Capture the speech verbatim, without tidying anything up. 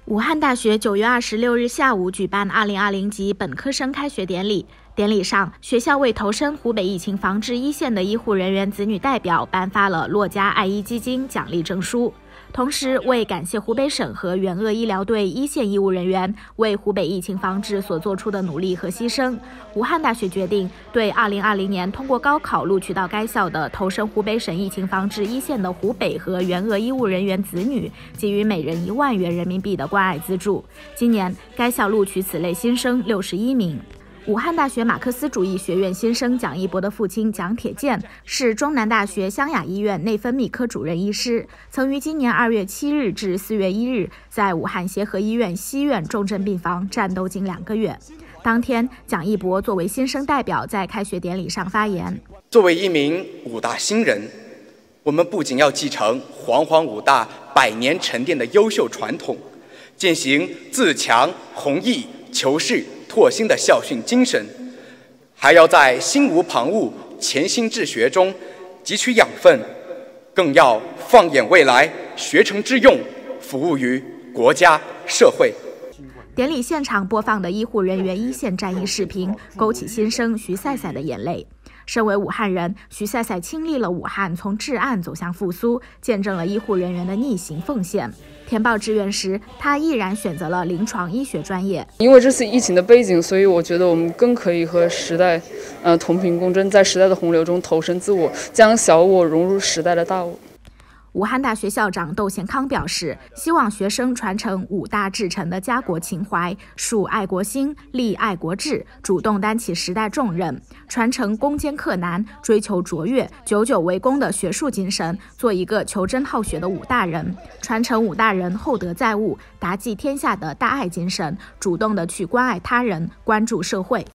武汉大学九月二十六日下午举办二零二零级本科生开学典礼。典礼上，学校为投身湖北疫情防治一线的医护人员子女代表颁发了洛嘉爱医基金奖励证书，同时为感谢湖北省和援鄂医疗队一线医务人员为湖北疫情防治所做出的努力和牺牲，武汉大学决定对二零二零年通过高考录取到该校的投身湖北省疫情防治一线的湖北和援鄂医务人员子女给予每人一万元人民币的关爱资助。今年，该校录取此类新生六十一名。武汉大学马克思主义学院新生蒋一博的父亲蒋铁健是中南大学湘雅医院内分泌科主任医师，曾于今年二月七日至四月一日在武汉协和医院西院重症病房战斗近两个月。当天，蒋一博作为新生代表在开学典礼上发言。 作为一名武大新人，我们不仅要继承煌煌武大百年沉淀的优秀传统，践行自强弘毅求是拓新的校训精神，还要在心无旁骛潜心治学中汲取养分，更要放眼未来，学成之用，服务于国家社会。 典礼现场播放的医护人员一线战役视频勾起新生徐赛赛的眼泪。身为武汉人，徐赛赛亲历了武汉从至暗走向复苏，见证了医护人员的逆行奉献。填报志愿时，他毅然选择了临床医学专业。 因为这次疫情的背景，所以我觉得我们更可以和时代，呃，同频共振，在时代的洪流中投身自我，将小我融入时代的大我。 武汉大学校长窦贤康表示，希望学生传承武大至诚的家国情怀，树爱国心，立爱国志，主动担起时代重任，传承攻坚克难、追求卓越、久久为功的学术精神，做一个求真好学的武大人，传承武大人厚德载物、达济天下的大爱精神，主动的去关爱他人、关注社会。